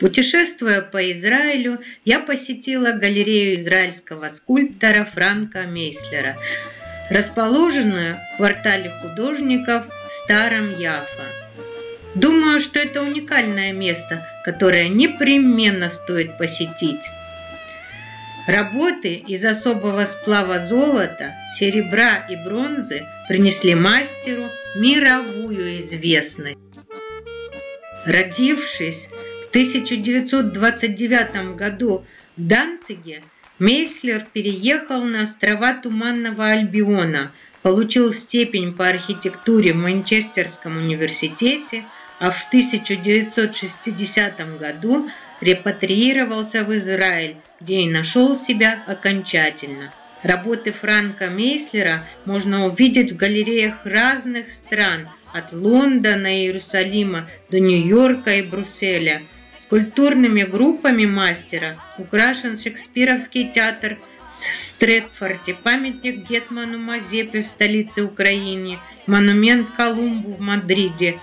Путешествуя по Израилю, я посетила галерею израильского скульптора Франка Мейслера, расположенную в квартале художников в Старом Яффа. Думаю, что это уникальное место, которое непременно стоит посетить. Работы из особого сплава золота, серебра и бронзы принесли мастеру мировую известность. Родившись в 1929 году в Данциге, Мейслер переехал на острова Туманного Альбиона, получил степень по архитектуре в Манчестерском университете, а в 1960 году репатриировался в Израиль, где и нашел себя окончательно. Работы Франка Мейслера можно увидеть в галереях разных стран, от Лондона и Иерусалима до Нью-Йорка и Брюсселя. Скульптурными группами мастера украшен Шекспировский театр в Стретфорде, памятник Гетману Мазепе в столице Украины, монумент Колумбу в Мадриде.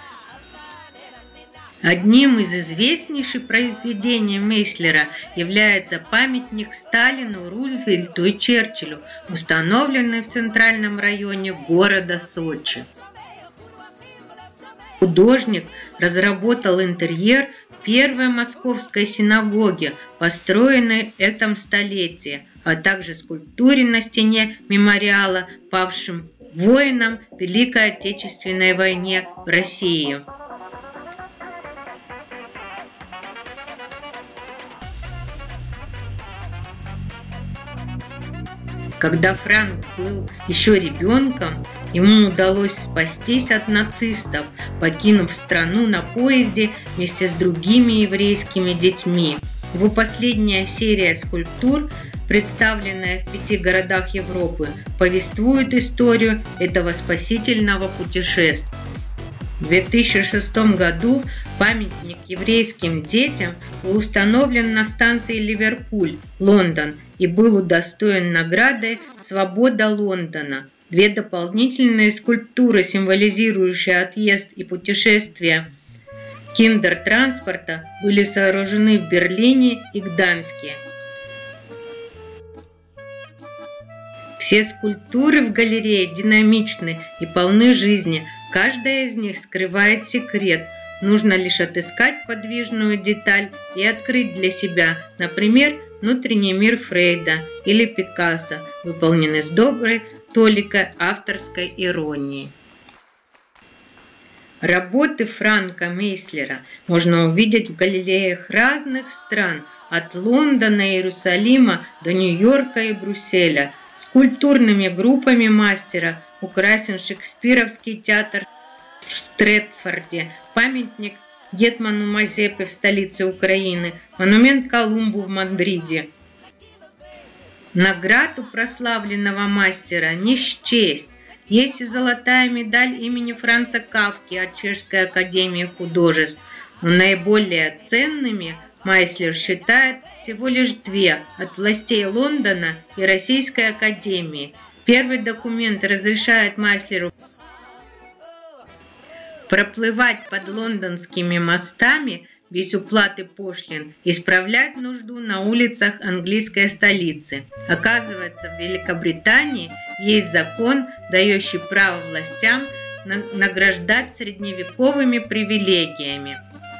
Одним из известнейших произведений Мейслера является памятник Сталину, Рузвельту и Черчиллю, установленный в центральном районе города Сочи. Художник разработал интерьер первой московской синагоги, построенной в этом столетии, а также скульптуре на стене мемориала павшим воинам в Великой Отечественной войне в России. Когда Франк был еще ребенком, ему удалось спастись от нацистов, покинув страну на поезде вместе с другими еврейскими детьми. Его последняя серия скульптур, представленная в 5 городах Европы, повествует историю этого спасительного путешествия. В 2006 году памятник еврейским детям был установлен на станции Ливерпуль, Лондон, и был удостоен награды «Свобода Лондона». 2 дополнительные скульптуры, символизирующие отъезд и путешествие киндер-транспорта, были сооружены в Берлине и Гданьске. Все скульптуры в галерее динамичны и полны жизни. Каждая из них скрывает секрет. Нужно лишь отыскать подвижную деталь и открыть для себя, например, внутренний мир Фрейда или Пикассо, выполненный с доброй толикой авторской иронии. Работы Франка Мейслера можно увидеть в галереях разных стран, от Лондона и Иерусалима до Нью-Йорка и Брюсселя. Скульптурными группами мастера украсен Шекспировский театр в Стретфорде, памятник Гетману Мазепе в столице Украины, монумент Колумбу в Мадриде. Наград у прославленного мастера не счесть. Есть и золотая медаль имени Франца Кафки от Чешской академии художеств, но наиболее ценными Мейслер считает всего лишь 2 от властей Лондона и Российской академии. Первый документ разрешает Мейслеру проплывать под лондонскими мостами без уплаты пошлин и справлять нужду на улицах английской столицы. Оказывается, в Великобритании есть закон, дающий право властям награждать средневековыми привилегиями.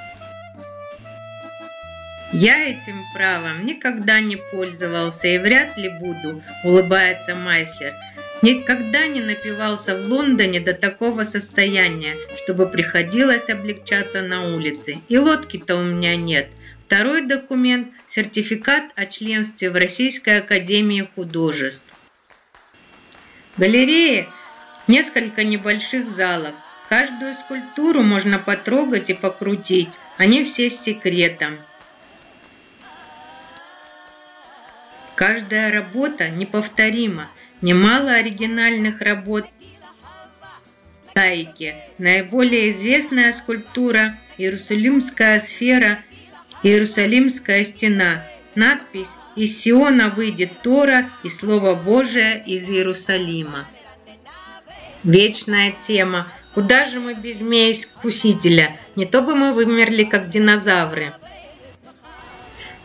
«Я этим правом никогда не пользовался и вряд ли буду», – улыбается Мейслер. «Никогда не напивался в Лондоне до такого состояния, чтобы приходилось облегчаться на улице. И лодки-то у меня нет». Второй документ – сертификат о членстве в Российской академии художеств. В галерее несколько небольших залов. Каждую скульптуру можно потрогать и покрутить. Они все с секретом. Каждая работа неповторима. Немало оригинальных работ. Наиболее известная скульптура «Иерусалимская сфера», «Иерусалимская стена». Надпись «Из Сиона выйдет Тора и Слово Божие из Иерусалима». Вечная тема. Куда же мы без змеи-искусителя? Не то бы мы вымерли, как динозавры.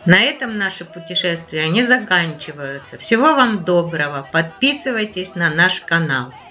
На этом наши путешествия не заканчиваются. Всего вам доброго. Подписывайтесь на наш канал.